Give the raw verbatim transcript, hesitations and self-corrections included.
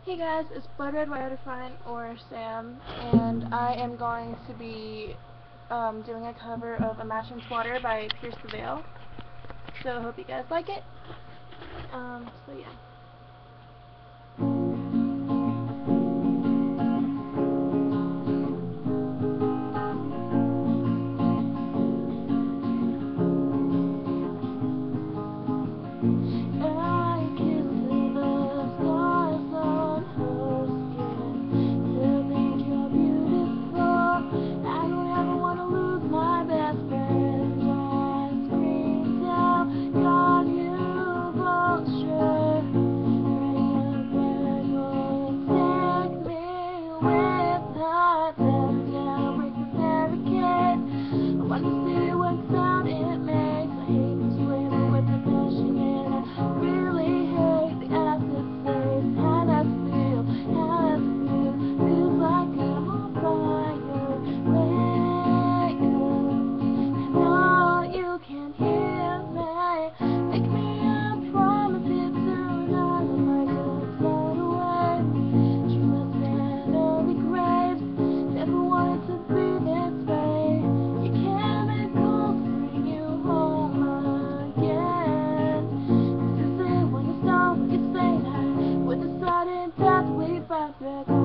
Hey guys, it's Blood Red Waterfront, or Sam, and I am going to be um, doing a cover of A Match in Water by Pierce the Veil. So I hope you guys like it. Um, so yeah. With a sudden death we both